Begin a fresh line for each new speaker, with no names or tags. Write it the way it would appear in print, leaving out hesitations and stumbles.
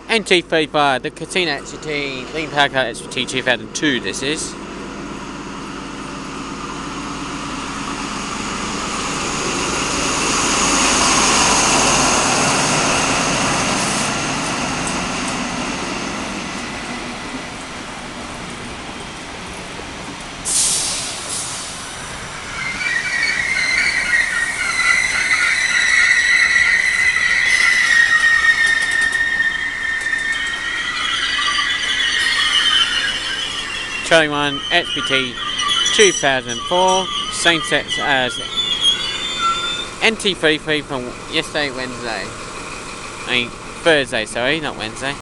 NT35, the Casino XP, Lean Power Car XP2002 this is. Charlie 1 XPT 2004, same sets as NT33 from yesterday, Thursday, sorry, not Wednesday.